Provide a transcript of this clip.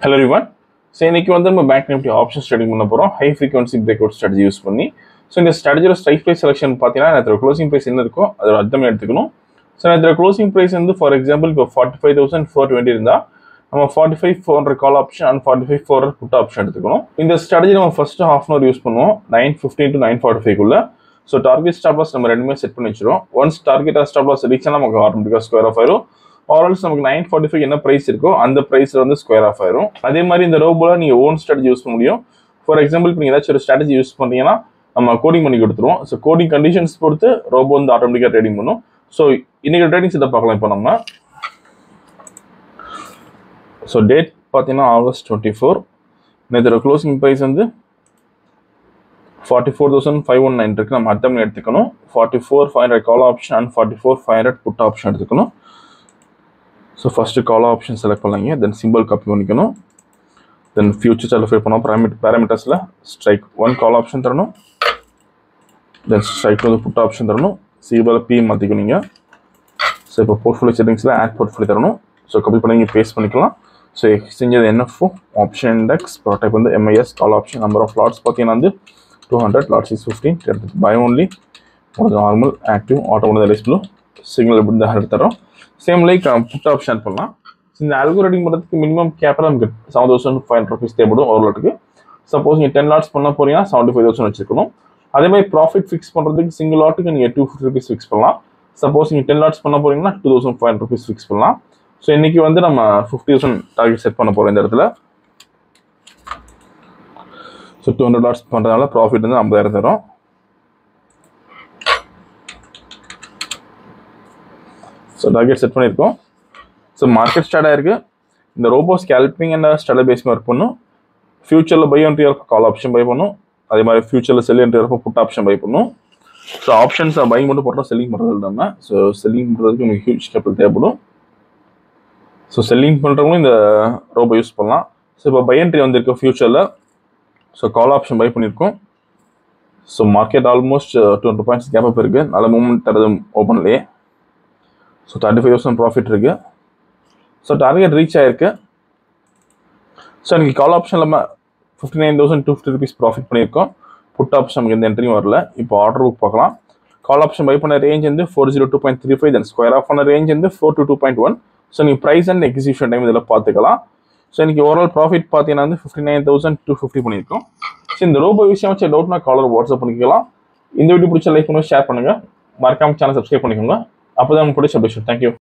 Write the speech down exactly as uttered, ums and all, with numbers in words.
Hello everyone. So இன்னைக்கு வந்து நம்ம பேங்க் நிஃப்டி ஆப்ஷன்ஸ் ட்ரேடிங் பண்ண போறோம் high frequency break out strategy use பண்ணி. ஸோ இந்த ஸ்ட்ராட்டஜியோட ஸ்ட்ரைக் ப்ரைஸ் செலெக்ஷன் பார்த்தீங்கன்னா நேற்று க்ளோசிங் ப்ரைஸ் என்ன இருக்கோ அதோட அர்த்தமே எடுத்துக்கணும். ஸோ நேற்று க்ளோசிங் ப்ரைஸ் வந்து ஃபார் எக்ஸாம்பிள் இப்போ forty five thousand four twenty இருந்தால் நம்ம forty five four hundred call option and forty five four hundred put option எடுத்துக்கணும். இந்த ஸ்ட்ராட்டஜி நம்ம first half an hour use பண்ணுவோம் nine fifteen to nine forty ஃபைவ்க்குள்ள. So target stop loss நம்ம ரெண்டுமே set பண்ணி வச்சிரும். Once target stop loss reach ஆனால் நமக்கு ஆட்டோமேட்டிக்காக ஸ்கொயர் ஆஃப் ஆயிரும். ஆல்ஸ் நமக்கு நைன் ஃபார்ட்டி ஃபைவ் என்ன ப்ரைஸ் இருக்கோ அந்த ப்ரைஸில் வந்து ஸ்கொயர் ஆஃப் ஆயிரும். அதே மாதிரி இந்த ரோபோல நீங்கள் ஓன் ஸ்ட்ராட்டஜி யூஸ் பண்ண முடியும். ஃபார் எக்ஸாம்பிள் இப்போ நீங்கள் ஏதாச்சும் ஒரு ஸ்ட்ராட்டஜி யூஸ் பண்ணீங்கன்னா நம்ம கோடிங் பண்ணி கொடுத்துருவோம். ஸோ கோடிங் கண்டிஷன்ஸ் பொறுத்து ரோபோ வந்து ஆட்டோமேட்டிக்காக ட்ரேடிங் பண்ணும். ஸோ இன்னைக்கு ட்ரேடிங் செட்டப் பார்க்கலாம். இப்போ நம்ம ஸோ டேட் பார்த்தீங்கன்னா ஆகஸ்ட் டுவெண்ட்டி ஃபோர் நேற்று க்ளோசிங் ப்ரைஸ் வந்து forty four thousand five one nine இருக்கு. நம்ம அட்டம் எடுத்துக்கணும். Forty four five hundred call option and forty four five hundred put option எடுத்துக்கணும். So first call option select பண்ணலாங்க. Then simple copy பண்ணிக்கணும். Then future chart fill பண்ணோம். Parameter பேராமீட்டர்ஸில் strike one call option தரணும். Then strike வந்து put option தரணும். CPL B மாற்றிக்கணுங்க. So இப்போ போர்ட்ஃபோலியோ செட்டிங்ஸில் ஆட் போர்ட்ஃபோலியோ தரணும். ஸோ காப்பி பண்ணி நீங்கள் பேஸ்ட் பண்ணிக்கலாம். So exchange NFO option index product வந்து MIS call option number of lots பார்த்தீங்கன்னா வந்து two hundred lots is fifteen buy only normal active auto ஒன்று லிஸ்ட்லு சிக்னல் எப்படி இந்த ஹண்ட்ரட் தரோம். சேம் லைக் புட் ஆப்ஷன் பண்ணலாம். இந்த அல்கோரிதம் பண்ணுறதுக்கு மினிமம் கேபிட்டல் நமக்கு seven thousand five hundred rupees தேவைப்படும் ஒரு லாட்டுக்கு. சப்போஸ் நீங்கள் டென் லாட்ஸ் பண்ண போறீங்கன்னா செவன்ட்டி ஃபைவ் தௌசண்ட் வச்சிருக்கணும். அதே மாதிரி ப்ராஃபிட் ஃபிக்ஸ் பண்ணுறதுக்கு சிங்கிள் லாட்டுக்கு நீங்கள் டூ ஃபிஃப்டி ருபீஸ் ஃபிக்ஸ் பண்ணலாம். சப்போஸ் நீங்கள் டென் லாட்ஸ் பண்ண போறீங்கன்னா two thousand five hundred rupees fix பண்ணலாம். ஸோ இன்னைக்கு வந்து நம்ம ஃபிஃப்டி தௌசண்ட் டார்கெட் செட் பண்ண போகிறோம் இந்த இடத்துல. ஸோ டூ ஹண்ட்ரட் லாட்ஸ் பண்ணுறதுனால ப்ராஃபிட் வந்து ஐம்பதாயிரம் தரும். ஸோ டார்கெட் செட் பண்ணியிருக்கோம். ஸோ மார்க்கெட் ஸ்டார்ட் ஆயிருக்கு. இந்த robo scalping and start base work பண்ணும். ஃபியூச்சரில் பை என்ட்ரி இருப்போ கால் ஆப்ஷன் பை பண்ணும். அதே மாதிரி ஃபியூச்சரில் செல் என்ட்ரி இருப்போ புட் ஆப்ஷன் பை பண்ணும். ஸோ ஆப்ஷன்ஸ் பை மட்டும் போட்டோம் செல்லிங் பண்ணுறது நம்ம. ஸோ செல்லிங் பண்ணுறதுக்கு நமக்கு ஹியூஜ் கேபிட்டல் தேவைப்படும். ஸோ செல்லிங் பண்ணுறவங்களும் இந்த ரோபோ யூஸ் பண்ணலாம். ஸோ இப்போ பை என்ட்ரி வந்திருக்கு ஃபியூச்சரில். ஸோ கால் ஆப்ஷன் பை பண்ணியிருக்கோம். So market almost two hundred points gap up இருக்குது. நல்ல மூவ்மெண்ட் தரது ஓப்பன்லேயே. So thirty five thousand profit இருக்குது. ஸோ டார்கெட் ரீச் ஆயிருக்கு. ஸோ எனக்கு கால் ஆப்ஷன் நம்ம fifty nine thousand two fifty rupees profit பண்ணியிருக்கோம். புட் ஆப்ஷன் நமக்கு எந்த என்ட்ரியும் வரல. இப்போ ஆர்டர் புக் பார்க்கலாம். கால் ஆப்ஷன் பை பண்ண ரேஞ்ச் வந்து four zero two point three five then square off பண்ண ரேஞ்ச் வந்து four two two point one. So நீங்கள் ப்ரைஸ் அண்ட் எக்ஸிக்யூஷன் டைம் இதில் பார்த்துக்கலாம். ஸோ எனக்கு ஓவரால் ப்ராஃபிட் பார்த்தீங்கன்னா வந்து fifty nine thousand two fifty பண்ணியிருக்கோம். ஸோ இந்த ரோபோ விஷயம் வச்சு டவுட்னா காலர் வாட்ஸ்அப் பண்ணிக்கலாம். இந்த வீடியோ பிடிச்ச லைக் பண்ணுங்க, ஷேர் பண்ணுங்க, மறக்காம சேனல் சப்ஸ்கிரைப் பண்ணிக்கோங்க. அப்போ தான் உங்களுக்கு பிடிச்ச அப்டேஷன். தேங்க்யூ.